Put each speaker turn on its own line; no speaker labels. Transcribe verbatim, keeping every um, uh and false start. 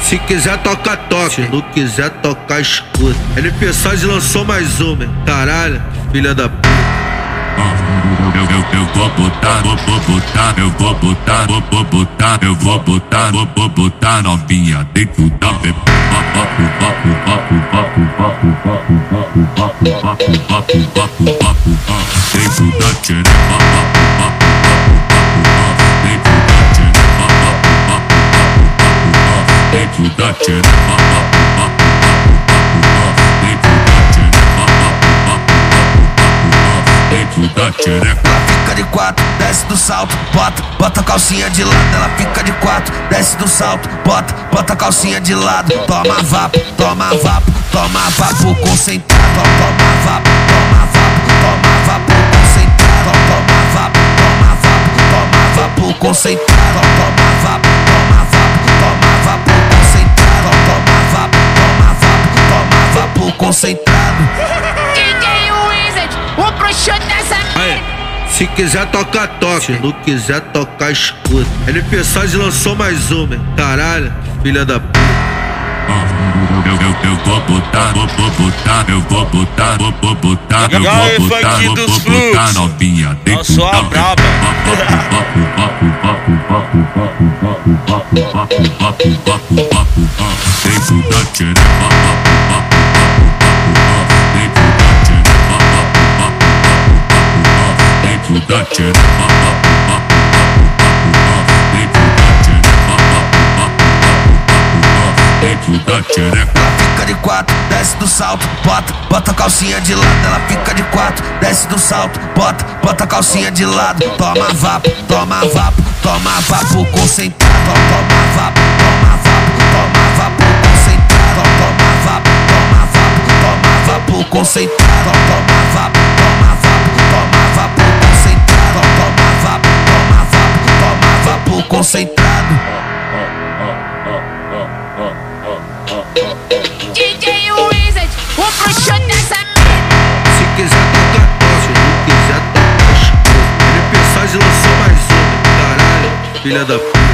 Se quiser toca, toca, se não quiser tocar, escuta. L P Sage lançou mais uma, hein? Caralho, filha da puta.
Eu, eu, eu vou botar, vou, vou botar, eu vou botar, vou, vou botar, eu vou botar, vou, vou botar novinha dentro da bebê. Dentro da tcherepa, dentro da tcherepa, dentro da tcherepa.
Ela fica de quatro, desce do salto, bota, bota a calcinha de lado. Ela fica de quatro, desce do salto, bota, bota a calcinha de lado. Toma vapo, toma vapo, toma vapo concentrado. Toma vapo, toma vapo, toma vapo concentrado. Toma vapo, toma vapo, toma vapo concentrado. Toma vapo, toma vapo, toma vapo concentrado. Toma vapo, toma vapo, toma vapo concentrado.
D J Wizard, o bruxo dessa
Aí, se quiser toca, toca, se não quiser tocar, escuta. L P Sage lançou mais uma, hein? Caralho, filha da puta.
Eu, eu, eu vou botar, vou, vou botar, eu vou botar, vou, vou botar, eu
E aí,
vou botar,
funk
vou,
dos
vou botar
Fluxos?
novinha dentro
Eu sou a
da
braba.
dentro da tcherepa, dentro da tcherepa, dentro da tcherepa, dentro da tcherepa.
Ela fica de quatro, desce do salto, bota, bota a calcinha de lado. Ela fica de quatro, desce do salto, bota, bota a calcinha de lado. Toma vapo, toma vapo, toma vapo concentrado. Toma vapo, toma vapo, toma vapo concentrado. Toma vapo, toma vapo, toma vapo concentrado. Toma vapo, toma vapo, toma vapo concentrado. Toma vapo, toma vapo, toma vapo concentrado.
D J Wizard, o bruxo dessa merda.
Se quiser toca, toca, se não quiser tocar, escuta. L P Sage lançou mais uma, hein? Caralho, filha da puta.